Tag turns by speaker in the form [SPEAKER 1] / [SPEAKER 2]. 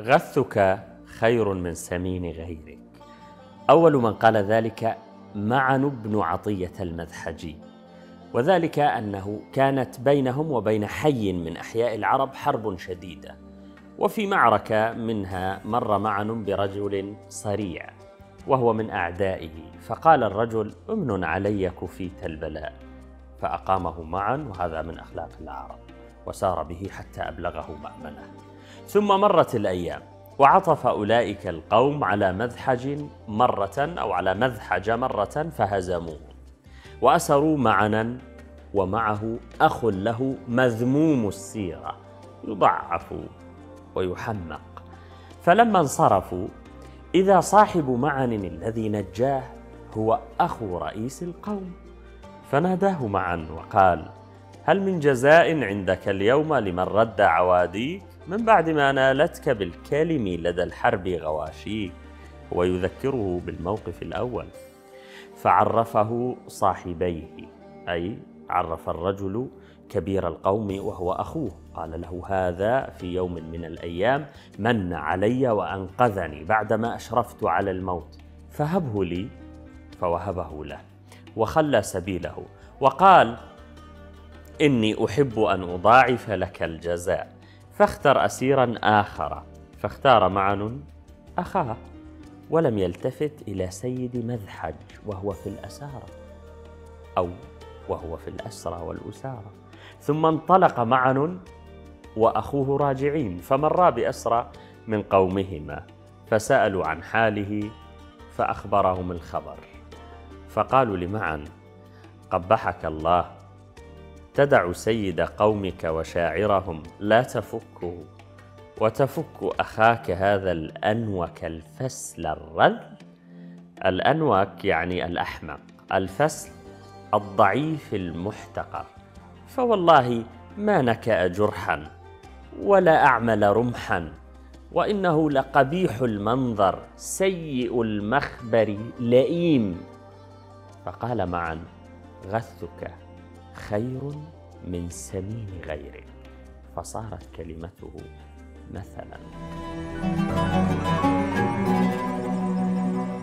[SPEAKER 1] غثك خير من سمين غيرك. أول من قال ذلك معن بن عطية المذحجي، وذلك أنه كانت بينهم وبين حي من أحياء العرب حرب شديدة، وفي معركة منها مر معن برجل صريع وهو من أعدائه، فقال الرجل: امن علي كفيت البلاء، فأقامه معا، وهذا من أخلاق العرب، وسار به حتى أبلغه مأمنه. ثم مرت الأيام وعطف أولئك القوم على مذحج مرة أو على مذحج مرة فهزموه وأسروا معنا، ومعه أخ له مذموم السيرة يضعف ويحمق. فلما انصرفوا إذا صاحب معن الذي نجاه هو أخو رئيس القوم، فناداه معا وقال: هل من جزاء عندك اليوم لمن رد عواديك من بعد ما نالتك بالكلم لدى الحرب غواشيك؟ ويذكره بالموقف الأول. فعرفه صاحبيه، أي عرف الرجل كبير القوم وهو أخوه، قال له: هذا في يوم من الأيام من علي وأنقذني بعدما أشرفت على الموت، فهبه لي. فوهبه له وخلى سبيله وقال: إني أحب أن أضاعف لك الجزاء، فاختر أسيرا آخر. فاختار معن أخاه، ولم يلتفت إلى سيد مذحج وهو في الأسارة أو وهو في الأسرى والأسارة. ثم انطلق معن وأخوه راجعين، فمرا بأسرى من قومهما فسألوا عن حاله فأخبرهم الخبر، فقالوا لمعن: قبحك الله، تدع سيد قومك وشاعرهم لا تفكه، وتفك أخاك هذا الأنوك الفسل الرذل. الأنوك يعني الأحمق، الفسل الضعيف المحتقر. فوالله ما نكأ جرحا ولا أعمل رمحا، وإنه لقبيح المنظر سيء المخبر لئيم. فقال معا: غثك خير من سمين غيرك، فصارت كلمته مثلا.